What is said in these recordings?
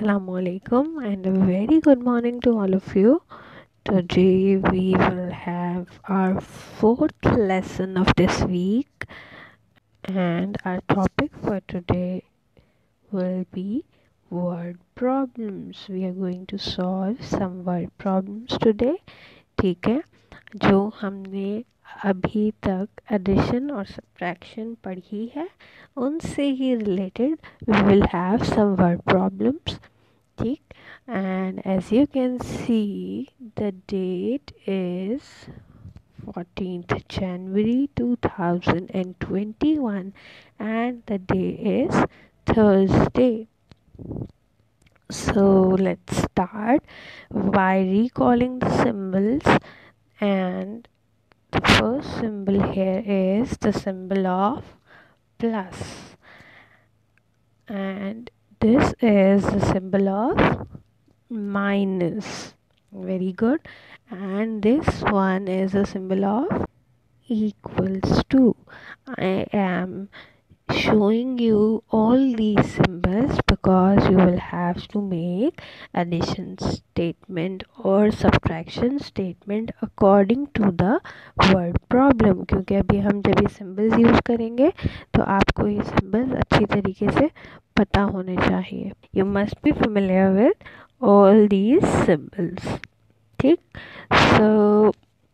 Assalamualaikum and a very good morning to all of you. Today we will have our fourth lesson of this week, and our topic for today will be word problems. We are going to solve some word problems today. ठीक है, जो हमने अभी तक addition और subtraction पढ़ी है उनसे ही related we will have some word problems. ठीक, and as you can see the date is 14th January 2021 and the day is Thursday. So let's start by recalling the symbols, and the first symbol here is the symbol of plus, and this is the symbol of minus. Very good. And this one is a symbol of equals to. I am showing you all these symbols because you will have to make addition statement or subtraction statement according to the word problem. क्योंकि अभी हम जब ये symbols use करेंगे तो आपको ये symbols अच्छी तरीके से पता होने चाहिए. You must be familiar with all these symbols. ठीक, so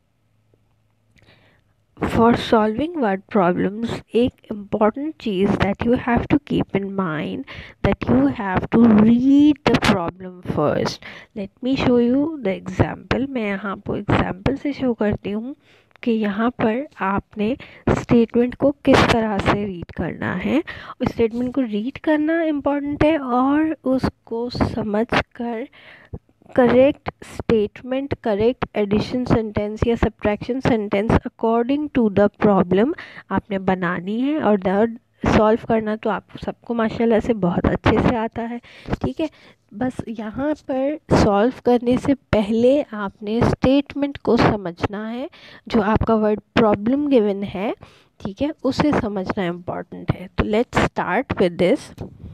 for solving word problems एक important cheese that you have to keep in mind that you have to read the problem first. Let me show you the example. मैं यहाँ पर example से show करती हूँ कि यहाँ पर आपने स्टेटमेंट को किस तरह से रीड करना है. उस स्टेटमेंट को रीड करना इम्पॉर्टेंट है और उसको समझ कर correct statement, correct addition sentence या subtraction sentence according to the problem आपने बनानी है और दैट सॉल्व करना तो आप सबको माशाल्लाह से बहुत अच्छे से आता है. ठीक है, बस यहाँ पर सॉल्व करने से पहले आपने स्टेटमेंट को समझना है. जो आपका वर्ड प्रॉब्लम गिवन है, ठीक है, उसे समझना इम्पॉर्टेंट है. तो लेट्स स्टार्ट विद दिस.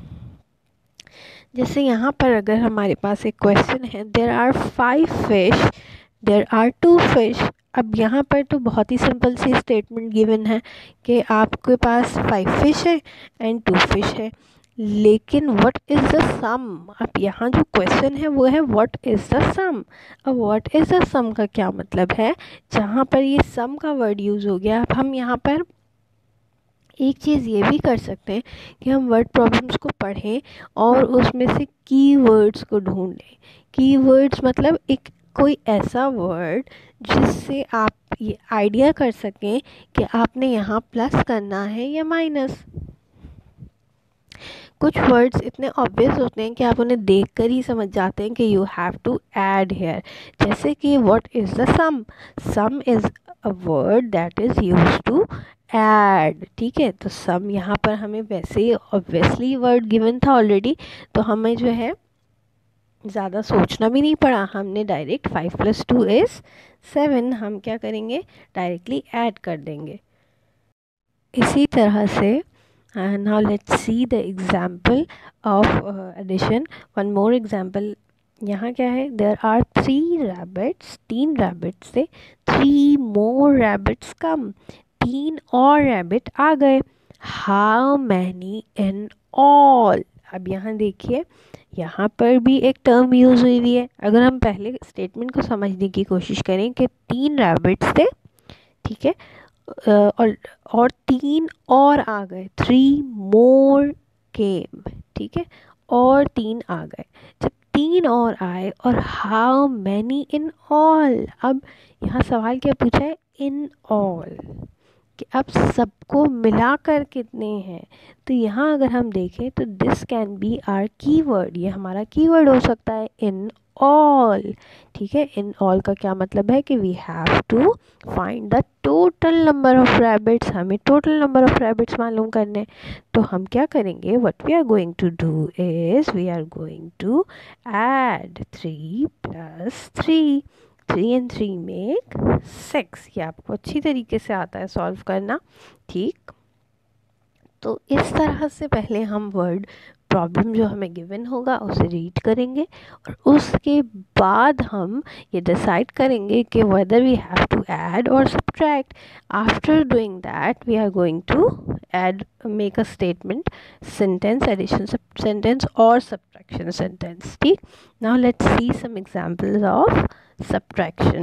जैसे यहाँ पर अगर हमारे पास एक क्वेश्चन है, there are 5 fish, there are 2 fish. अब यहाँ पर तो बहुत ही सिंपल सी स्टेटमेंट गिवन है कि आपके पास 5 फिश है एंड 2 फिश है, लेकिन व्हाट इज़ द सम. अब यहाँ जो क्वेश्चन है वो है व्हाट इज़ द सम. अब व्हाट इज़ द सम का क्या मतलब है, जहाँ पर ये सम का वर्ड यूज़ हो गया. अब हम यहाँ पर एक चीज़ ये भी कर सकते हैं कि हम वर्ड प्रॉब्लम्स को पढ़ें और उसमें से कीवर्ड्स को ढूंढें. कीवर्ड्स मतलब एक कोई ऐसा वर्ड जिससे आप ये आइडिया कर सकें कि आपने यहाँ प्लस करना है या माइनस. कुछ वर्ड्स इतने ऑब्वियस होते हैं कि आप उन्हें देखकर ही समझ जाते हैं कि you have to add here. जैसे कि what is the sum. Sum is a word that is used to add. ठीक है, तो सम यहाँ पर हमें वैसे ही ऑब्वियसली वर्ड गिवन था ऑलरेडी, तो हमें जो है ज़्यादा सोचना भी नहीं पड़ा. हमने डायरेक्ट 5 + 2 इज़ 7 हम क्या करेंगे, डायरेक्टली ऐड कर देंगे. इसी तरह से now let's see the example of addition. One more example. यहाँ क्या है, there are 3 rabbits. 3 rabbits से 3 more rabbits come. 3 और rabbit आ गए. How many in all. अब यहाँ देखिए, यहाँ पर भी एक टर्म यूज़ हुई है. अगर हम पहले स्टेटमेंट को समझने की कोशिश करें कि 3 rabbits थे, ठीक है, और 3 और आ गए, 3 more came. ठीक है, और 3 आ गए. जब 3 और आए और हाउ मैनी इन ऑल. अब यहाँ सवाल क्या पूछा है, इन ऑल, कि अब सबको मिलाकर कितने हैं. तो यहाँ अगर हम देखें तो this can be our keyword. ये हमारा कीवर्ड हो सकता है, इन ऑल. ठीक है, इन ऑल का क्या मतलब है कि we have to find the total number of rabbits. हमें टोटल नंबर ऑफ रैबिट्स मालूम करने. तो हम क्या करेंगे, what we are going to do is we are going to add 3 + 3. 3 and 3 make 6. ये आपको अच्छी तरीके से आता है सॉल्व करना. ठीक, तो इस तरह से पहले हम वर्ड प्रॉब्लम जो हमें गिवन होगा उसे रीड करेंगे और उसके बाद हम ये डिसाइड करेंगे कि whether we have to add और subtract. After doing that we are going to add, make a statement, sentence, addition sentence और सब्ट्रैक्शन सेंटेंस. ठीक. Now let's see some examples of subtraction.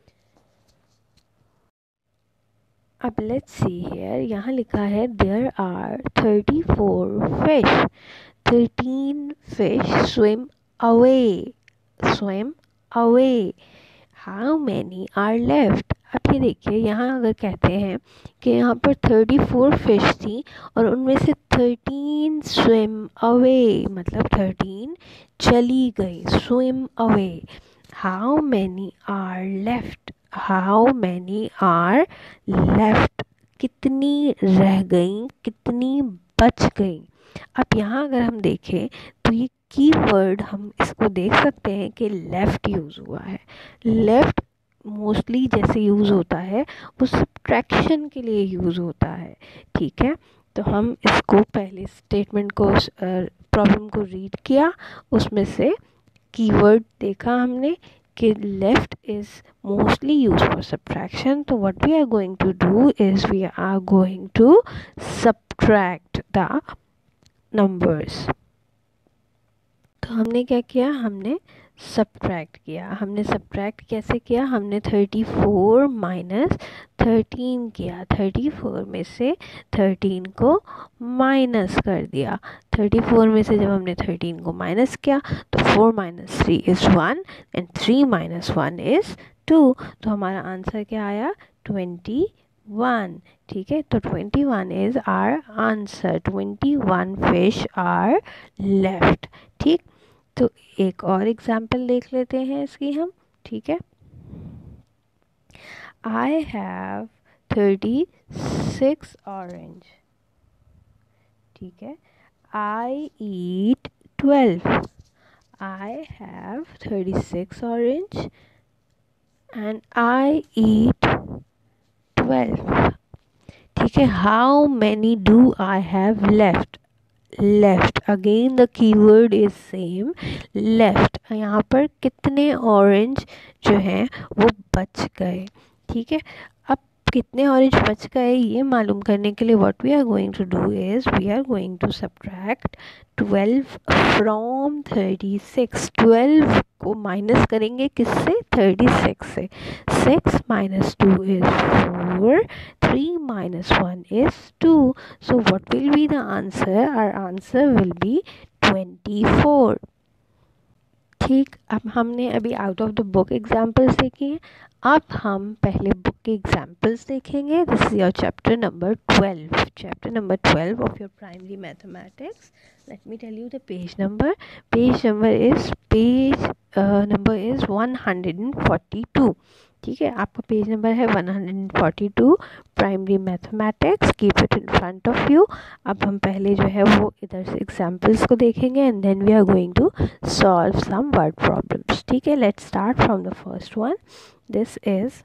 अब लेट्स सी हियर, यहाँ लिखा है there are 34 fish. 13 fish swim away. Swim away. How many are left? अब ये देखिए, यहाँ अगर कहते हैं कि यहाँ पर 34 फिश थी और उनमें से 13 swim away, मतलब 13 चली गई. swim away. How many are left? How many are left? कितनी रह गई, कितनी बच गई. अब यहाँ अगर हम देखें तो ये कीवर्ड हम इसको देख सकते हैं कि लेफ़्ट यूज़ हुआ है. लेफ़्ट मोस्टली जैसे यूज़ होता है वो सब्ट्रैक्शन के लिए यूज़ होता है. ठीक है, तो हम इसको पहले स्टेटमेंट को, प्रॉब्लम को रीड किया, उसमें से कीवर्ड देखा हमने कि left is mostly use for subtraction. तो what we are going to do is we are going to subtract the numbers. तो हमने क्या किया, हमने सब्ट्रैक्ट किया. हमने सब्ट्रैक्ट कैसे किया, हमने 34 माइनस 13 किया. 34 में से 13 को माइनस कर दिया. 34 में से जब हमने 13 को माइनस किया तो 4 minus 3 is 1 and 3 minus 1 is 2. तो हमारा आंसर क्या आया, 21. ठीक है, तो 21 is our answer. 21 fish are left. ठीक, तो एक और एग्जाम्पल देख लेते हैं इसकी हम. ठीक है, आई हैव 36 ऑरेंज. ठीक है, I eat 12. I have 36 orange and I eat 12. ठीक है, how many do I have left. Left, again the keyword is same, left. यहाँ पर कितने ऑरेंज जो हैं वो बच गए. ठीक है, अब कितने ऑरेंज बच गए ये मालूम करने के लिए what we are going to do is we are going to subtract 12 from 36. 12 को माइनस करेंगे किससे, 36 से. 6 minus 2 is 4. 3 minus 1 is 2. So what will be the answer? Our answer will be 24. ठीक, अब हमने अभी out of the book examples देखे हैं. अब हम पहले बुक के एग्जाम्पल्स देखेंगे. This is your chapter number 12. Chapter number 12 of your primary mathematics. Let me tell you the page number. Page number is 142. ठीक है, आपका पेज नंबर है 142, primary mathematics. Keep it in front of you. अब हम पहले जो है वो इधर से एग्जाम्पल्स को देखेंगे and then we are going to solve some word problems. ठीक है, let's start from the first one. This is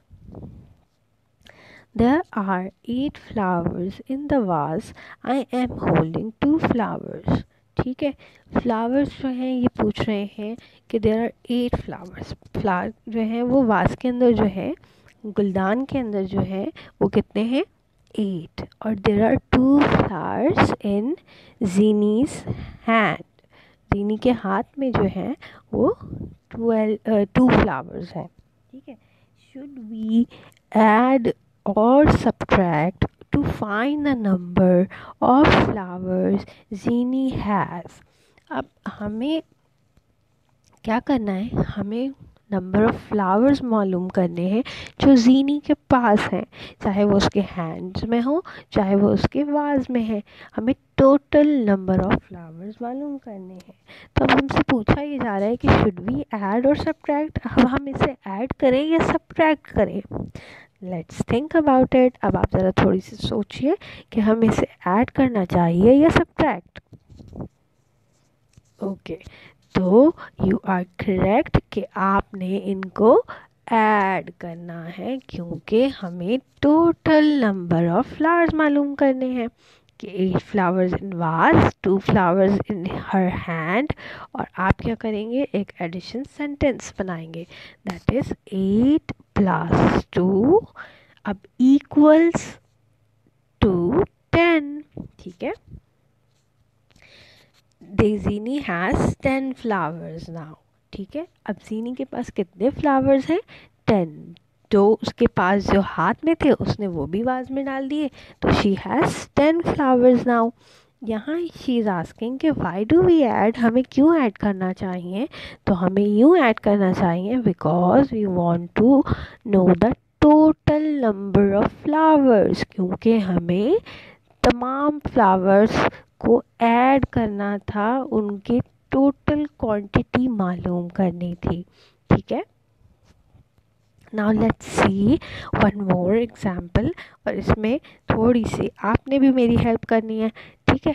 There are 8 flowers in the vase. I am holding 2 flowers. ठीक है, फ्लावर्स जो हैं ये पूछ रहे हैं कि देयर आर 8 फ्लावर्स. फ्लावर जो है वो वास के अंदर जो है, गुलदान के अंदर जो है वो कितने हैं, 8. और there are 2 flowers in Genie's hand. Genie के हाथ में जो है वो 2 फ्लावर्स हैं. ठीक है, should we add or subtract to find the number of flowers Zini has. अब हमें क्या करना है, हमें नंबर ऑफ़ फ्लावर्स मालूम करने हैं जो जीनी के पास हैं, चाहे वो उसके हैंड्स में हो चाहे वो उसके वाज में है. हमें टोटल नंबर ऑफ़ फ्लावर्स मालूम करने हैं. तो अब हमसे पूछा ये जा रहा है कि शुड वी ऐड और सब्ट्रैक्ट. अब हम इसे ऐड करें या सब्ट्रैक्ट करें. Let's think about it. अब आप ज़रा थोड़ी सी सोचिए कि हम इसे ऐड करना चाहिए या सब्ट्रैक्ट. ओके, तो यू आर करेक्ट कि आपने इनको ऐड करना है क्योंकि हमें टोटल नंबर ऑफ़ फ्लावर्स मालूम करने हैं. कि 8 flowers in vase, 2 flowers in her hand, और आप क्या करेंगे, एक एडिशन सेंटेंस बनाएंगे, दैट इज 8 + 2 अब इक्वल्स टू 10। ठीक है, Daisy has 10 flowers now। ठीक है, अब जीनी के पास कितने फ्लावर्स हैं, 10। जो उसके पास जो हाथ में थे उसने वो भी वाज में डाल दिए, तो शी हैज़ 10 फ्लावर्स नाउ। यहाँ शी इज़ आस्किंग कि वाई डू वी ऐड, हमें क्यों ऐड करना चाहिए, तो हमें यूँ ऐड करना चाहिए because we want to know the total number of flowers, क्योंकि हमें तमाम फ्लावर्स को ऐड करना था, उनके टोटल क्वांटिटी मालूम करनी थी। ठीक है, now let's see one more example, और इसमें थोड़ी सी आपने भी मेरी हेल्प करनी है। ठीक है,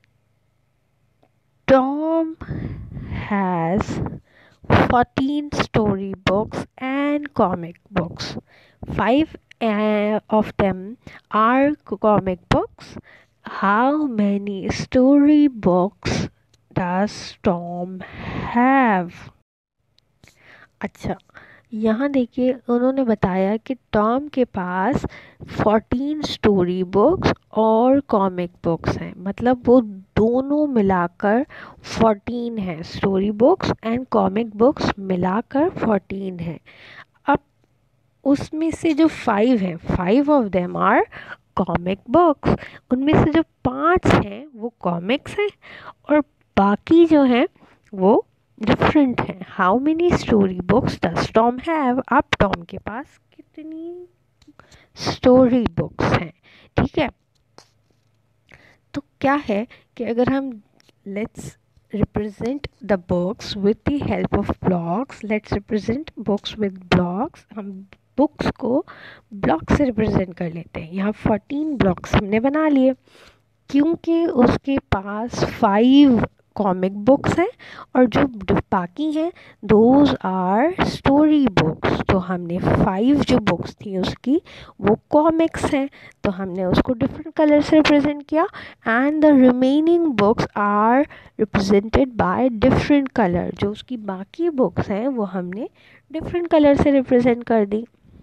Tom has 14 story books and comic books. 5 of them are comic books. How many story books does Tom have? अच्छा, यहाँ देखिए उन्होंने बताया कि टॉम के पास 14 स्टोरी बुक्स और कॉमिक बुक्स हैं, मतलब वो दोनों मिलाकर 14 हैं, story books and comic books मिलाकर 14 हैं। अब उसमें से जो 5 हैं, 5 of them are comic books, उनमें से जो 5 हैं वो कॉमिक्स हैं और बाकी जो हैं वो डिफरेंट है। How many story books does Tom have, अब टॉम के पास कितनी स्टोरी बुक्स हैं। ठीक है, तो क्या है कि अगर हम let's represent the books with the help of blocks, let's represent books with blocks, हम बुक्स को ब्लॉक से रिप्रेजेंट कर लेते हैं। यहाँ 14 ब्लॉक्स हमने बना लिए, क्योंकि उसके पास 5 कॉमिक बुक्स हैं और जो बाकी हैं दोज आर स्टोरी बुक्स। तो हमने 5 जो बुक्स थी उसकी वो कॉमिक्स हैं, तो हमने उसको डिफरेंट कलर से रिप्रेजेंट किया, and the remaining books are represented by different colour. जो उसकी बाकी बुक्स हैं वो हमने डिफरेंट कलर से रिप्रेजेंट कर दी।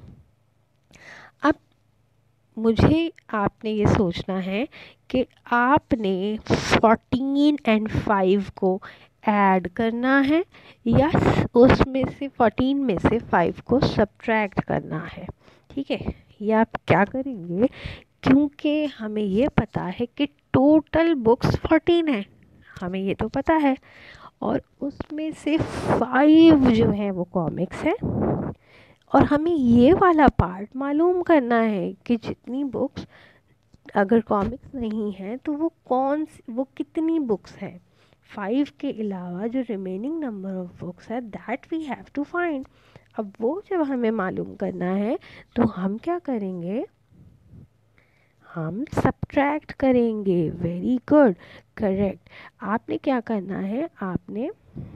अब मुझे आपने ये सोचना है कि आपने 14 एंड 5 को ऐड करना है या उसमें से 14 में से 5 को सब्ट्रैक्ट करना है। ठीक है, ये आप क्या करेंगे, क्योंकि हमें ये पता है कि टोटल बुक्स 14 है, हमें ये तो पता है, और उसमें से 5 जो हैं वो कॉमिक्स हैं, और हमें ये वाला पार्ट मालूम करना है कि जितनी बुक्स अगर कॉमिक्स नहीं हैं तो वो कितनी बुक्स हैं। 5 के अलावा जो रिमेनिंग नंबर ऑफ बुक्स है that we have to find. अब वो जब हमें मालूम करना है तो हम क्या करेंगे, हम सब्ट्रैक्ट करेंगे। Very good, correct. आपने क्या करना है, आपने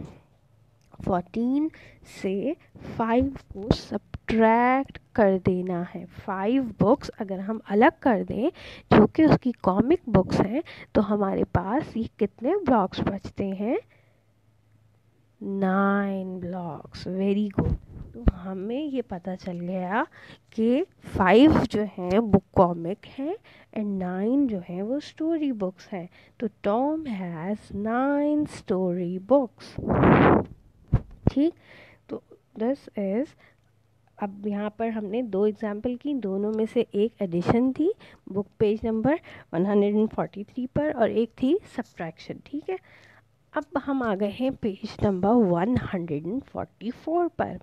14 से 5 को सब्ट्रैक्ट कर देना है। 5 बुक्स अगर हम अलग कर दें जो कि उसकी कॉमिक बुक्स हैं तो हमारे पास ये कितने ब्लॉक्स बचते हैं, 9 ब्लॉक्स। वेरी गुड, तो हमें ये पता चल गया कि 5 जो हैं वो कॉमिक हैं एंड 9 जो हैं वो स्टोरी बुक्स हैं। तो टॉम हैज़ 9 स्टोरी बुक्स। ठीक, तो दिस इज़, अब यहाँ पर हमने 2 एग्जाम्पल की, दोनों में से एक एडिशन थी बुक पेज नंबर 143 पर और एक थी सब्ट्रैक्शन। ठीक है, अब हम आ गए हैं पेज नंबर 144 पर।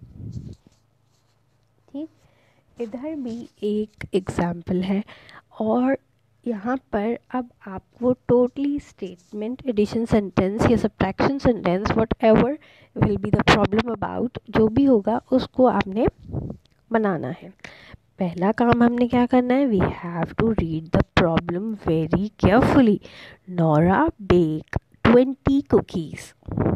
ठीक, इधर भी एक एग्जाम्पल है और यहाँ पर अब आपको टोटली स्टेटमेंट, एडिशन सेंटेंस या subtraction sentence, whatever will be the problem about, जो भी होगा उसको आपने बनाना है। पहला काम हमने क्या करना है, we have to read the problem very carefully. Nora bake 20 cookies.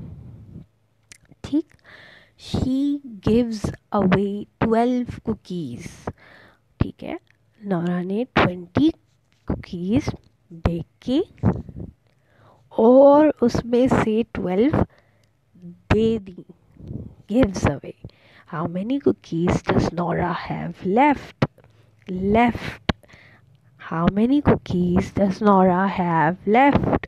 ठीक, शी गिव्स अवे 12 कुकीज़। ठीक है, नोरा ने 20 कुकीज़ देख के और उसमें से 12 दे दी, gives away. How many cookies does Nora have left? Left. How many cookies does Nora have left?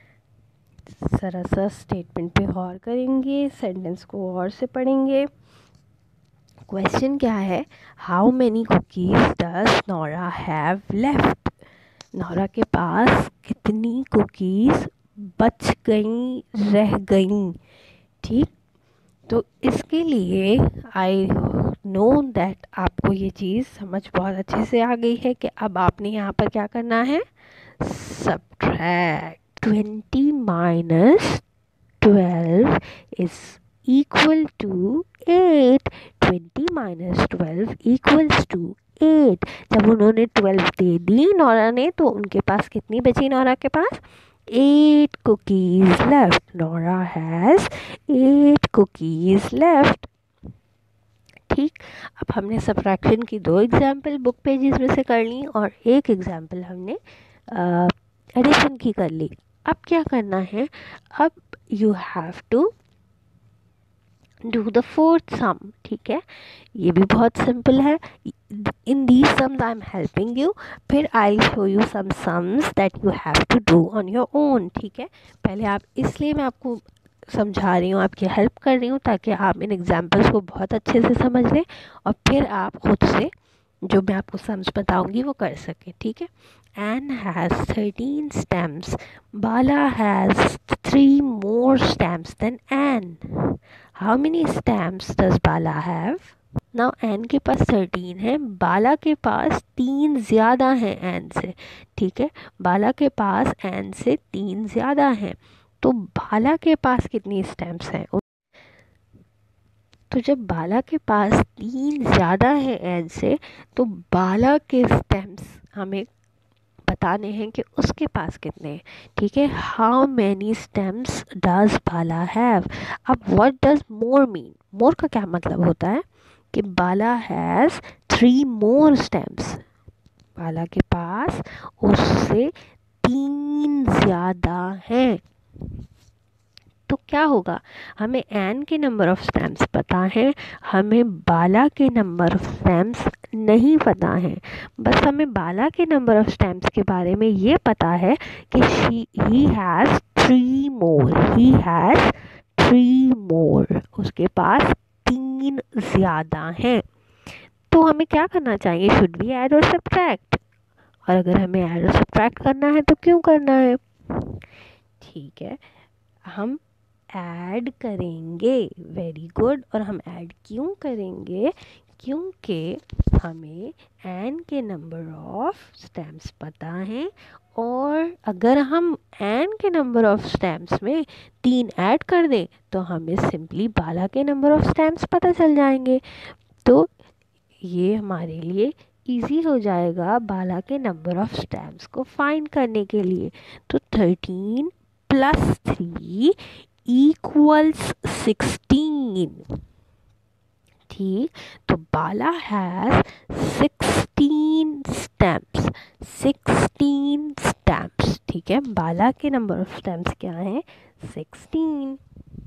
जरा सा स्टेटमेंट पे गौर करेंगे, सेंटेंस को और से पढ़ेंगे. क्वेश्चन क्या है? How many cookies does Nora have left? Nora के पास कितनी कुकीज़ बच गई, रह गई. ठीक, तो इसके लिए आई नो दैट आपको ये चीज़ समझ बहुत अच्छे से आ गई है कि अब आपने यहाँ पर क्या करना है, subtract. 20 minus 12 is equal to 8. 20 minus 12 equals to 8. जब उन्होंने 12 दे दी नोरा ने, तो उनके पास कितनी बची? नोरा के पास 8 cookies left. Nora has 8 cookies left. ठीक, अब हमने सब्ट्रैक्शन की 2 एग्जाम्पल बुक पेजेस में से कर ली और एक एग्जाम्पल हमने एडिशन की कर ली. अब क्या करना है? अब you have to do the fourth sum. ठीक है, ये भी बहुत सिंपल है. In these sums I am helping you, फिर I show you some sums that you have to do on your own. ठीक है, पहले आप, इसलिए मैं आपको समझा रही हूँ, आपकी हेल्प कर रही हूँ ताकि आप इन एग्जाम्पल्स को बहुत अच्छे से समझ लें और फिर आप खुद से जो मैं आपको सम्स बताऊँगी वो कर सकें. ठीक है. Anne has 13 stamps. Bala has 3 more stamps than Anne. How many stamps does Bala have? Now Anne के पास 13 है, बाला के पास 3 ज़्यादा हैं Anne से. ठीक है, बाला के पास Anne से 3 ज़्यादा हैं, तो बाला के पास कितनी स्टैम्प्स हैं? तो जब बाला के पास 3 ज़्यादा है Anne से, तो बाला के स्टैम्प्स हमें बताने हैं कि उसके पास कितने हैं. ठीक है, how many stems does Bala have. अब what does more mean? More का क्या मतलब होता है कि बाला हैज़ 3 मोर स्टेम्स. बाला के पास उससे 3 ज़्यादा हैं. तो क्या होगा? हमें एन के नंबर ऑफ़ स्टैम्प्स पता है, हमें बाला के नंबर ऑफ़ स्टैम्प्स नहीं पता है. बस हमें बाला के नंबर ऑफ़ स्टैम्प्स के बारे में ये पता है कि he has 3 more. He has 3 मोर. उसके पास 3 ज़्यादा हैं. तो हमें क्या करना चाहिए? शुड वी ऐड और सब्ट्रैक्ट? और अगर हमें ऐड और सब्ट्रैक्ट करना है तो क्यों करना है? ठीक है, हम ऐड करेंगे. Very good. और हम ऐड क्यों करेंगे? क्योंकि हमें एन के नंबर ऑफ़ स्टैम्प्स पता हैं और अगर हम एन के नंबर ऑफ़ स्टैम्प्स में 3 ऐड कर दें तो हमें सिंपली बाला के नंबर ऑफ़ स्टैम्प्स पता चल जाएंगे. तो ये हमारे लिए इजी हो जाएगा बाला के नंबर ऑफ़ स्टैम्प्स को फाइंड करने के लिए. तो 13 प्लस 3 equals 16. ठीक, तो बाला हैज़ 16 स्टैम्प्स. 16 स्टैम्प्स. ठीक है, बाला के नंबर ऑफ स्टैम्प्स क्या हैं? 16.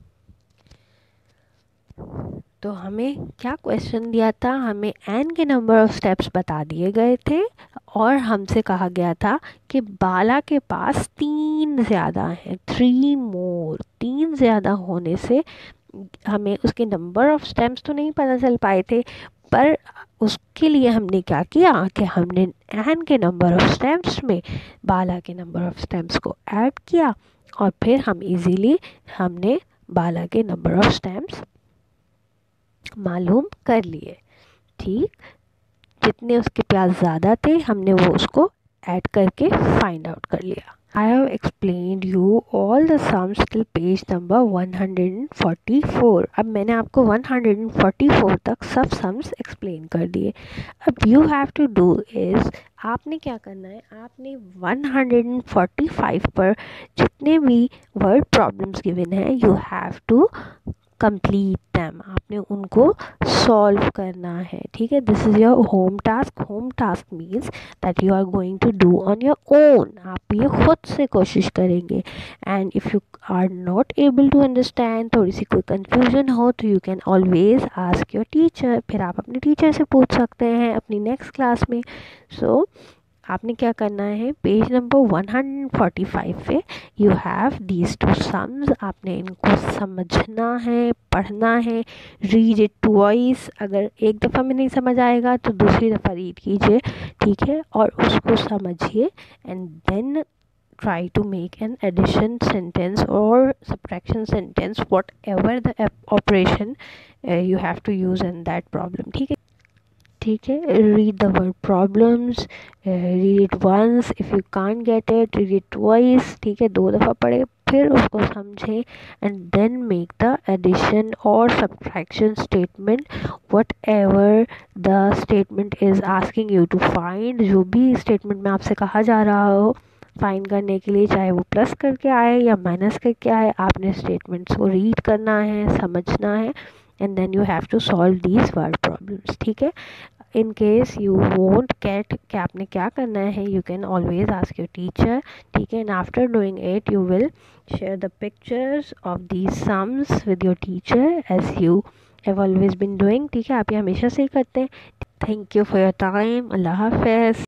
तो हमें क्या क्वेश्चन दिया था? हमें एन के नंबर ऑफ़ स्टेप्स बता दिए गए थे और हमसे कहा गया था कि बाला के पास 3 ज़्यादा हैं. 3 मोर. 3 ज़्यादा होने से हमें उसके नंबर ऑफ़ स्टेप्स तो नहीं पता चल पाए थे, पर उसके लिए हमने क्या किया कि हमने एन के नंबर ऑफ़ स्टेप्स में बाला के नंबर ऑफ़ स्टेप्स को ऐड किया और फिर हम इजीली हमने बाला के नंबर ऑफ़ स्टेप्स मालूम कर लिए. ठीक, जितने उसके पास ज़्यादा थे हमने वो उसको ऐड करके फाइंड आउट कर लिया. I have explained you all the sums till page number 144. अब मैंने आपको 144 तक सब सम्स एक्सप्लेन कर दिए. अब you have to do is, आपने क्या करना है? आपने 145 पर जितने भी वर्ड प्रॉब्लम्स गिवन हैं you have to complete them. आप आपने उनको सॉल्व करना है, ठीक है। This is your home task. Home task means that you are going to do on your own, आप ये खुद से कोशिश करेंगे। And if you are not able to understand, थोड़ी सी कोई कन्फ्यूजन हो, तो you can always ask your teacher, फिर आप अपने टीचर से पूछ सकते हैं अपनी नेक्स्ट क्लास में। सो आपने क्या करना है, पेज नंबर 145 पे you have these two sums, आपने इनको समझना है, पढ़ना है। रीड इट ट्वाइस, अगर एक दफ़ा में नहीं समझ आएगा तो दूसरी दफ़ा रीड कीजिए, ठीक है, और उसको समझिए। And then try to make an addition sentence or subtraction sentence, whatever the operation you have to use in that problem, ठीक है। ठीक है, read the word problems, read it once, if you can't get it read it twice, ठीक है, 2 दफ़ा पढ़े, फिर उसको समझें। And then make the addition और subtraction statement, whatever the statement is asking you to find, जो भी स्टेटमेंट में आपसे कहा जा रहा हो फाइंड करने के लिए, चाहे वो प्लस करके आए या माइनस करके आए, आपने स्टेटमेंट्स को रीड करना है, समझना है। And then you have to solve these word problems, ठीक है। In case you won't get कि आपने क्या करना है, you can always ask your teacher, ठीक है। And after doing it you will share the pictures of these sums with your teacher as you have always been doing, ठीक है। आप ये हमेशा से ही करते हैं। Thank you for your time. अल्लाह हाफ़िज़।